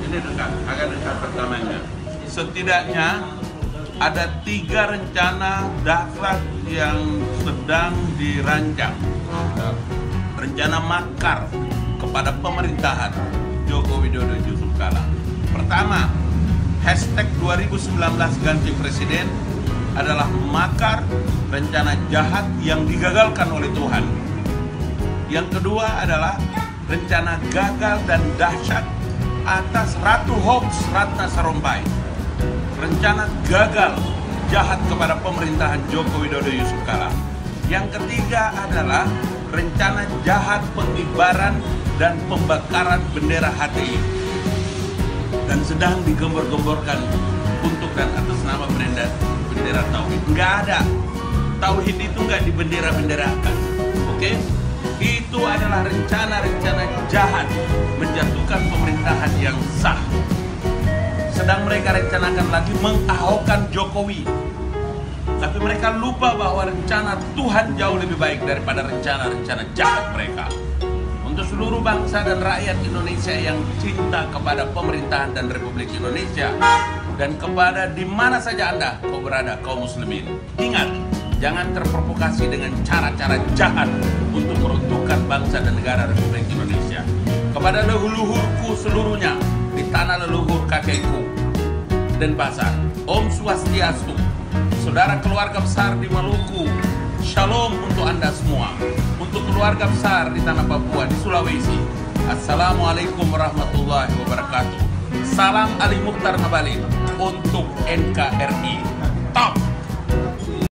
Ini dekat, agak dekat pertamanya. Setidaknya ada 3 rencana darurat yang sedang dirancang. Rencana makar kepada pemerintahan Joko Widodo Yusuf Kala. Pertama, hashtag 2019 ganti presiden adalah makar, rencana jahat yang digagalkan oleh Tuhan. Yang kedua adalah rencana gagal dan dahsyat atas Ratu Hoax Ratna Sarumpait. Rencana gagal jahat kepada pemerintahan Joko Widodo Yusuf Kala. Yang ketiga adalah rencana jahat pengibaran dan pembakaran bendera HTI dan sedang digembor-gemborkan untuk dan atas nama bendera Tauhid. Nggak ada. Tauhid itu nggak dibendera-benderakan. Oke? Itu adalah rencana-rencana jahat menjatuhkan pemerintahan yang sah. Sedang mereka rencanakan lagi mengahokkan Jokowi. Tapi mereka lupa bahwa rencana Tuhan jauh lebih baik daripada rencana-rencana jahat mereka. Untuk seluruh bangsa dan rakyat Indonesia yang cinta kepada pemerintahan dan Republik Indonesia, dan kepada di mana saja Anda kau berada, kaum muslimin, ingat, jangan terprovokasi dengan cara-cara jahat untuk meruntuhkan bangsa dan negara Republik Indonesia. Kepada leluhurku seluruhnya di tanah leluhur kakekku Denpasar, Om Swastiastu. Saudara keluarga besar di Maluku, Shalom untuk Anda semua. Untuk keluarga besar di tanah Papua, di Sulawesi, Assalamualaikum warahmatullahi wabarakatuh. Salam Ali Mukhtar Ngabalin untuk NKRI. Top!